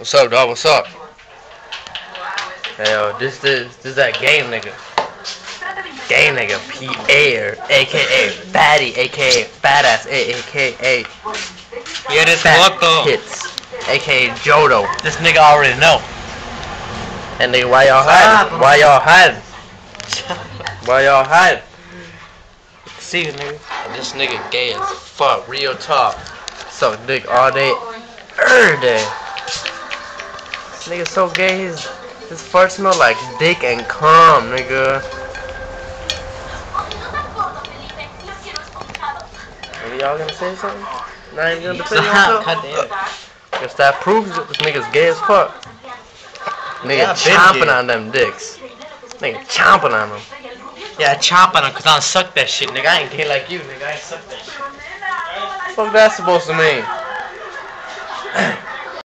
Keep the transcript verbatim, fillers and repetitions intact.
What's up, dog? What's up? Hey, yo, this this this that gay nigga. Gay nigga, P A, aka Fatty, aka Fat Ass, aka Yeah, this Fat loco. Hits, aka Jodo. This nigga already know. And nigga, why y'all hiding? Why y'all hiding? Why y'all hiding? See you, nigga. This nigga gay as fuck. Real talk. Suck dick all day, every day. This nigga so gay, his his fart smell like dick and cum, nigga. Maybe y'all gonna say something? Not even gonna defend yourself? God damn. Guess that proves it. This nigga's gay as fuck. Nigga Yeah, chomping been gay. on them dicks. Nigga chomping on them. Yeah, chomp on him cause I don't suck that shit, nigga. I ain't gay like you, nigga. I ain't suck that shit. What the fuck that supposed to mean?